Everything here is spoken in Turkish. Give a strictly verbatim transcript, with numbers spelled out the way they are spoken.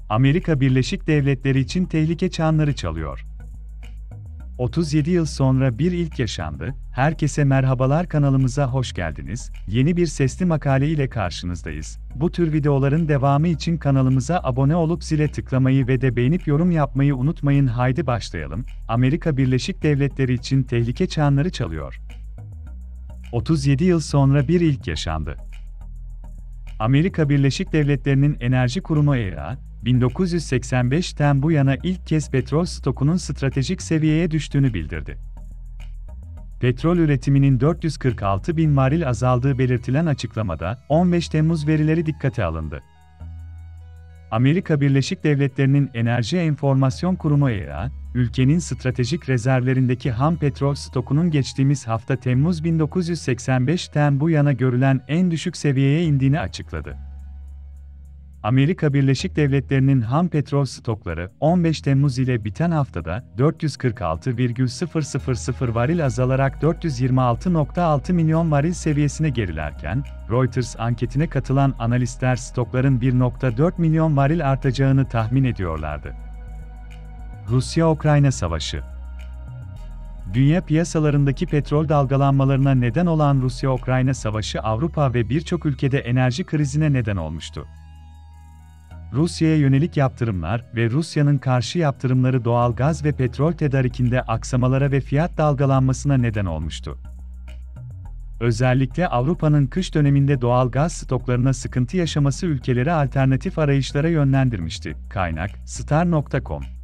Amerika Birleşik Devletleri için tehlike çanları çalıyor. otuz yedi yıl sonra bir ilk yaşandı. Herkese merhabalar, kanalımıza hoş geldiniz. Yeni bir sesli makale ile karşınızdayız. Bu tür videoların devamı için kanalımıza abone olup zile tıklamayı ve de beğenip yorum yapmayı unutmayın. Haydi başlayalım. Amerika Birleşik Devletleri için tehlike çanları çalıyor. otuz yedi yıl sonra bir ilk yaşandı. Amerika Birleşik Devletleri'nin Enerji Kurumu E A, bin dokuz yüz seksen beşten bu yana ilk kez petrol stokunun stratejik seviyeye düştüğünü bildirdi. Petrol üretiminin dört yüz kırk altı bin varil azaldığı belirtilen açıklamada, on beş Temmuz verileri dikkate alındı. Amerika Birleşik Devletleri'nin Enerji Enformasyon Kurumu E A, ülkenin stratejik rezervlerindeki ham petrol stokunun geçtiğimiz hafta Temmuz bin dokuz yüz seksen beşten bu yana görülen en düşük seviyeye indiğini açıkladı. Amerika Birleşik Devletleri'nin ham petrol stokları, on beş Temmuz ile biten haftada dört yüz kırk altı virgül sıfır sıfır sıfır varil azalarak dört yüz yirmi altı virgül altı milyon varil seviyesine gerilerken, Reuters anketine katılan analistler stokların bir virgül dört milyon varil artacağını tahmin ediyorlardı. Rusya-Ukrayna Savaşı. Dünya piyasalarındaki petrol dalgalanmalarına neden olan Rusya-Ukrayna Savaşı Avrupa ve birçok ülkede enerji krizine neden olmuştu. Rusya'ya yönelik yaptırımlar ve Rusya'nın karşı yaptırımları doğal gaz ve petrol tedarikinde aksamalara ve fiyat dalgalanmasına neden olmuştu. Özellikle Avrupa'nın kış döneminde doğal gaz stoklarına sıkıntı yaşaması ülkeleri alternatif arayışlara yönlendirmişti. Kaynak: Star nokta com